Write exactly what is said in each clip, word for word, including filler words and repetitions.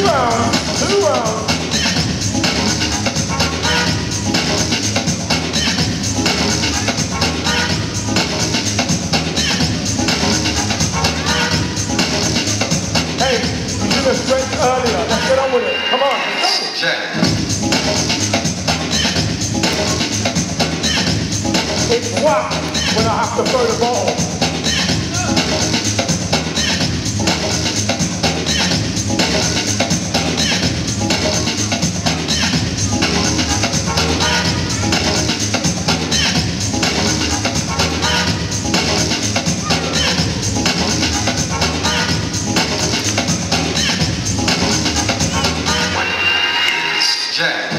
rounds, two rounds. Hey, you did a stretch earlier. Let's get on with it. Come on. Check. It's whack when I have to throw the ball. Jack.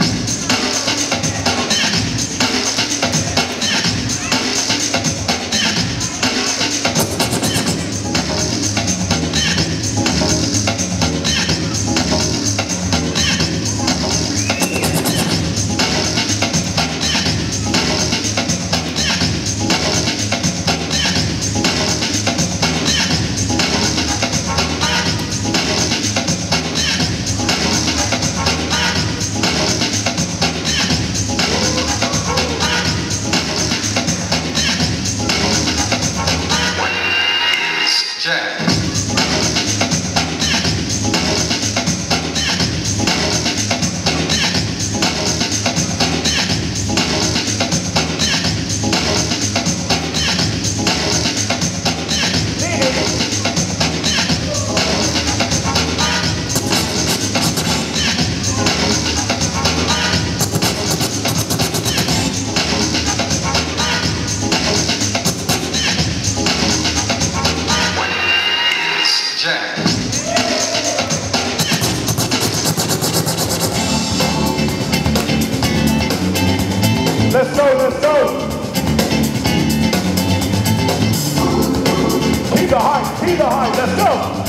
Jack. Jack. Let's go, let's go. Keep the height, keep the height, let's go.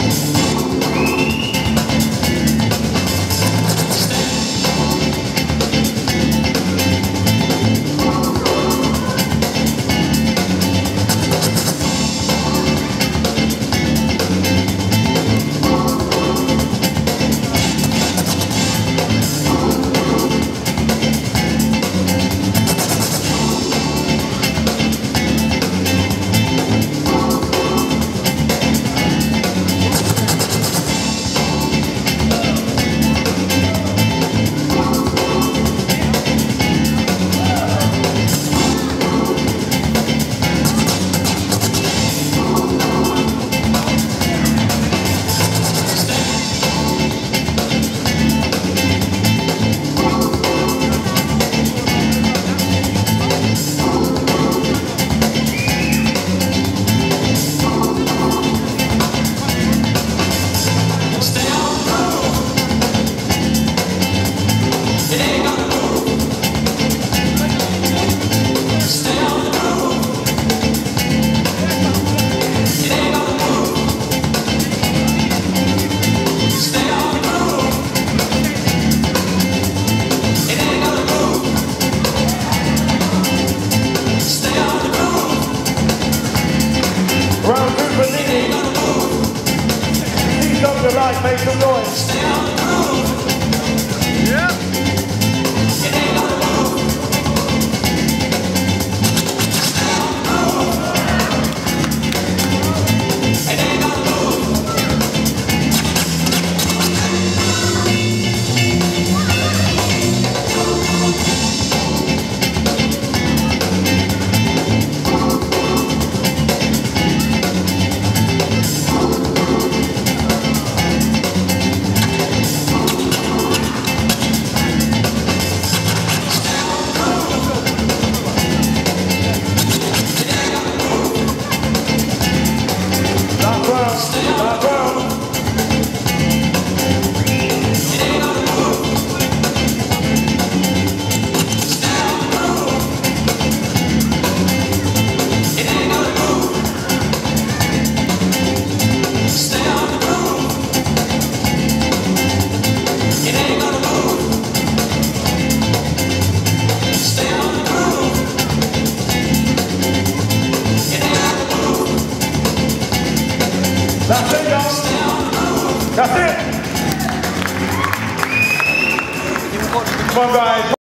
Round two for Nini. See something like, make some noise. Yeah. Come on, guys.